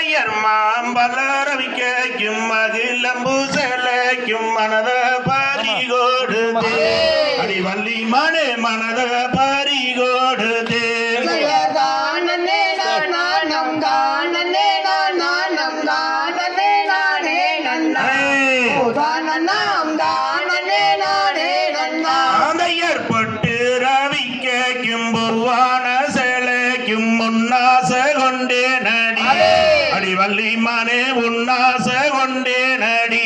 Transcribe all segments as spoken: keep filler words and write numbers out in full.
அந்தையர் மாம்பலரவிக்கும் மகிழம்பு செலைக்கும் மனத பறிகோடுதே அடிவள்ளி மனே மனத பறிகோடுதே ஏற்பட்டு ரவிக்கும் பொருவான செலைக்கும் முன்னாச கொண்டே நடி அடிவள்ளி மனே உன்னாச கொண்டே நடி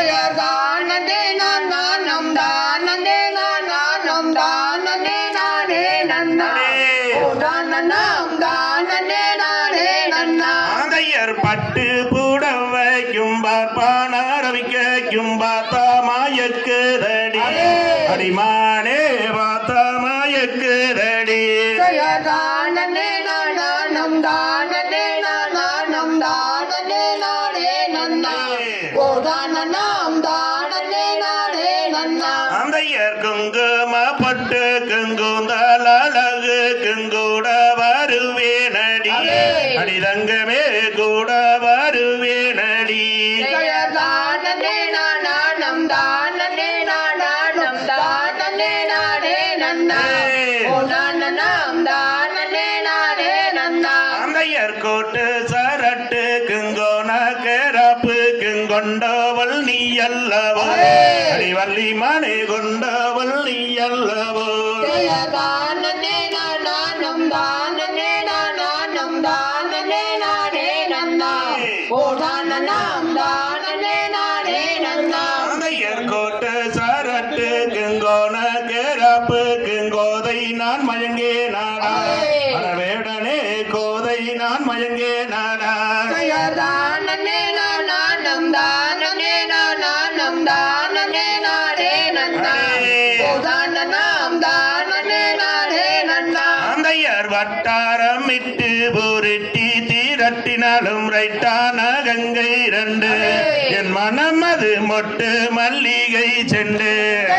பட்டு புடவைக்கும் பார்ப்பான ரவிக்கும் பார்த்தாமாயக்குதடி அடிமானே பார்த்தாமாயக்குதடி அந்தையர் குங்கும பட்டு குங்குந்தல் அழகு குங்கூட வருவேனடி அடிதங்கமே கூட வருவேனடி அந்தையர் கோட்டு சரட்டு குங்கோன கேரப்பு குங்கொண்டவள் நீ அல்லவோ அடிவள்ளி மனை கொண்டவள் நீ அல்லவோ அந்தையர் கோட்டு சரட்டு குங்கோன கேரப்பு குங்கோதை நான் மயங்கே நாடா அடவேடனே கோதை நான் மயங்கே நாடா அந்தையர் வட்டாரம் இட்டு பூரிட்டி தீரட்டினாலும் ரைட்டான கங்கை இரண்டு என் மனம் அது மொட்டு மல்லிகை செண்டு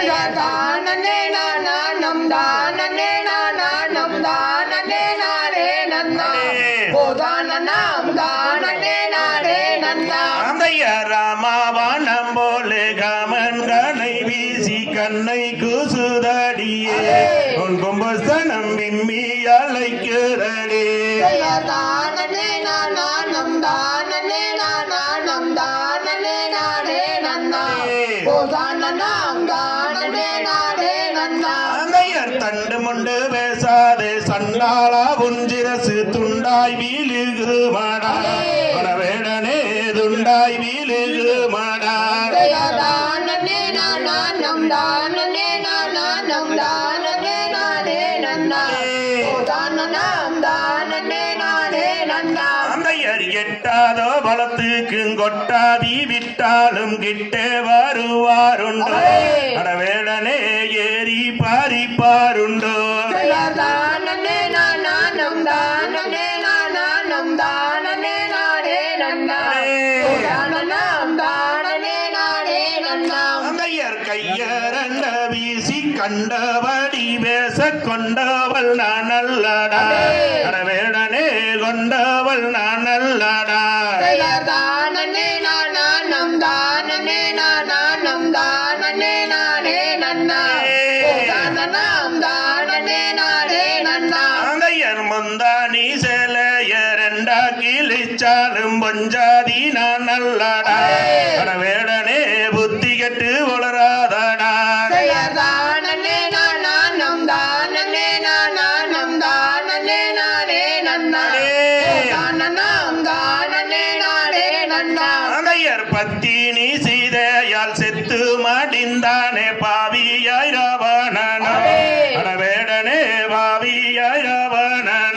அந்தையர் ராமாவானம் போலே காமன்களை வீசி கண்ணை கூசுதடியே உன் கும்பஸ்தனம் விம்மி அழைக்கிறடே அந்தையர் தண்டு முண்டு பேசாதே சண்டாளா உஞ்சிரசு துண்டாய் வீழுகு மாடா பரவேடனே துண்டாய் வீழுகு மாடா அந்தையர் எட்டாதோ பலத்துக்கு கொட்டாதி விட்டாலும் கிட்டே வருவாருண்டோ அடவேடனே ஏறி பாரிப்பாருண்டோ அந்தையர் கையரண்ட வீசி கண்டபடி பேச கொண்டவள் நான் அல்லடா அடவேடனே கொண்டவள் நான் அல்லடா அந்தையர் முந்தானி சேலையரண்டா கிழிச்சாலும் பொஞ்சாதி நான் அல்லடா அடவேடனே புத்தி கெட்டு வளராதடா அந்தையர் பத்தினி சீதையால் செத்து மடிந்தானே பாவியாய் ராவணன அடவேடனே பாவியாய் ராவணன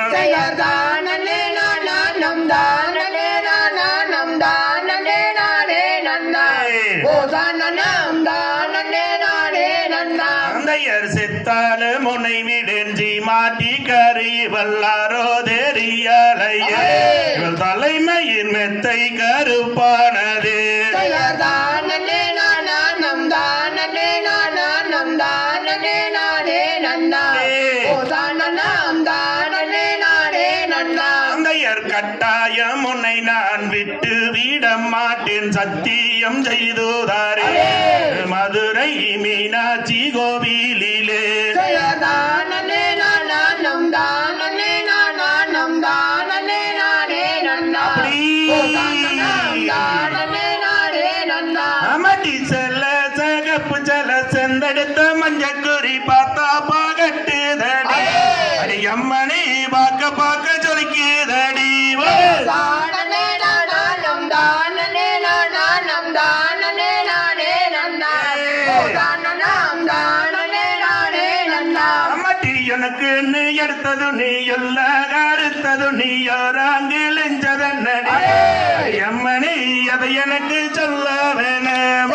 அந்தையர் செத்தால முனை விடெஞ்சி மாட்டி கறி வல்லாரோ தெரியலைய இவள் தலைமையின் மெத்தை கருப்பானதே அந்தையர் கட்டாயம் உன்னை நான் விட்டு விட மாட்டேன் சத்தியம் செய்துதாரே மதுரை மீனாட்சி கோவிலிலே அமடி செல்ல சகப்பு செல்ல செந்தெடுத்த மஞ்சக்குறி பார்த்தா பாகட்டுதடி அடி அம்மனை பார்க்க பார்க்க சொல்லிக்குதடி அம்மட்டி எனக்கு நீ எடுத்தது நீ இல்ல கருத்தது நீ யாராங்கிழிஞ்சதன்னடி அம்மனை அதை எனக்கு சொல்ல வேணும்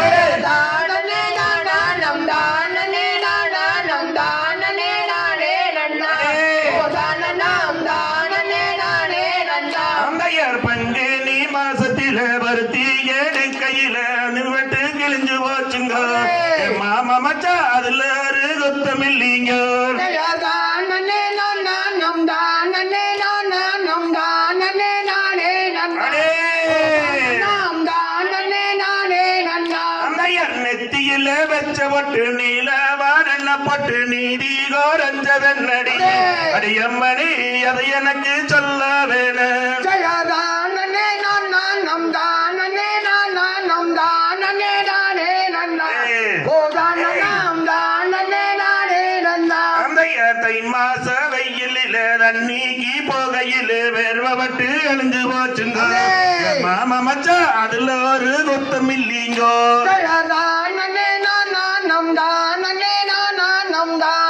பங்கு நீ மாசத்தில வருத்தி ஏழு கையில நிறுவட்டு கிழிஞ்சு போச்சுங்க மாமா மச்சா அதுல ஒரு குத்தம் இல்லீங்க நெத்தியில வச்ச பொட்டு நீல வாரண பொட்டு நீதி கோரஞ்சதன்னடி அடியம்மணி அதை எனக்கு சொல்ல வேணும் தை மாச வெயிலில தண்ணிக்கு போகையில வேர்வப்பட்டு அழிஞ்சு போச்சுங்க மாமா மச்சா அதுல ஒரு குத்தம் இல்லீங்கோ